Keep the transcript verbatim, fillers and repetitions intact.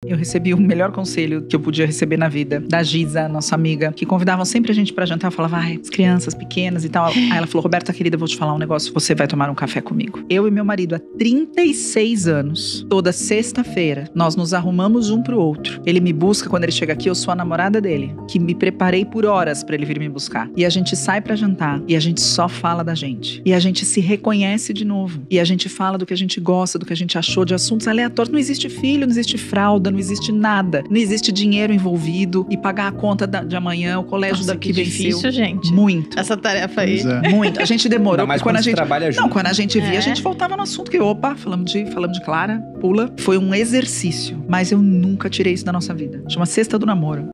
eu recebi o melhor conselho que eu podia receber na vida, da Giza, nossa amiga, que convidavam sempre a gente pra jantar. Eu falava, ai, as crianças pequenas e tal. Aí ela falou, Roberta, querida, eu vou te falar um negócio, você vai tomar um café comigo. Eu e meu marido, há trinta e seis anos, toda sexta-feira, nós nos arrumamos um pro outro. Ele me busca quando ele chega aqui, eu sou a namorada dele, que me preparei por horas pra ele vir me buscar. E a gente sai pra jantar e a gente só fala da gente. E a gente se reconhece de novo. E a gente fala do que a gente gosta, do que a gente achou, de assuntos aleatórios. Não existe filho, não existe fralda, não existe nada. Não existe dinheiro envolvido e pagar a conta da, de amanhã, o colégio Nossa, daqui que venceu. difícil, gente. Muito. Essa tarefa aí. É. Muito. A gente demorou. Mas quando quando a gente trabalha junto. Não, quando a gente via, É. a gente voltava no assunto que, opa, falamos de, falamos de Clara, pula. Foi um exercício. Mas eu nunca tirei isso da nossa vida. Chama Sexta do Namoro.